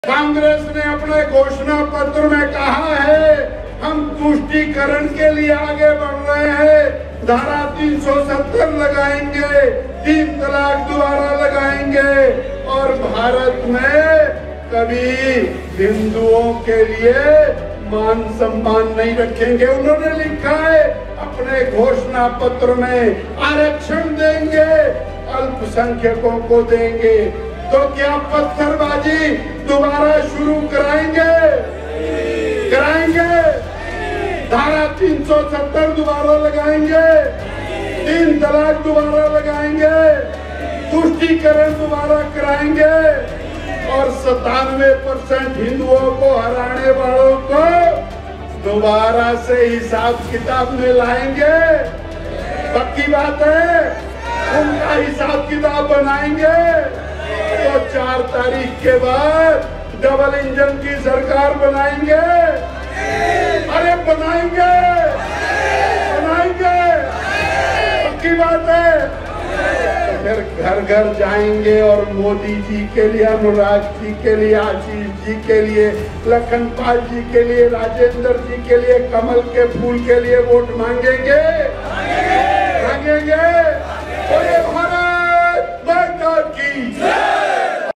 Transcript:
कांग्रेस ने अपने घोषणा पत्र में कहा है हम तुष्टीकरण के लिए आगे बढ़ रहे हैं, धारा 370 लगाएंगे, 3 तलाक दोबारा लगाएंगे और भारत में कभी हिंदुओं के लिए मान सम्मान नहीं रखेंगे। उन्होंने लिखा है अपने घोषणा पत्र में आरक्षण देंगे, अल्पसंख्यकों को देंगे। तो क्या पत्थरबाजी दोबारा शुरू कराएंगे? धारा 370 दोबारा लगाएंगे, 3 तलाक दोबारा लगाएंगे, तुष्टीकरण दोबारा कराएंगे और 97% हिंदुओं को हराने वालों को दोबारा से हिसाब किताब में लाएंगे। पक्की बात है, उनका हिसाब किताब बनाएंगे तो 4 तारीख के बाद डबल इंजन की सरकार बनाएंगे। अरे बनाएंगे, पक्की बात है। तो फिर घर घर जाएंगे और मोदी जी के लिए, अनुराग जी के लिए, आशीष जी के लिए, लखनपाल जी के लिए, राजेंद्र जी के लिए, कमल के फूल के लिए वोट मांगेंगे। तो ये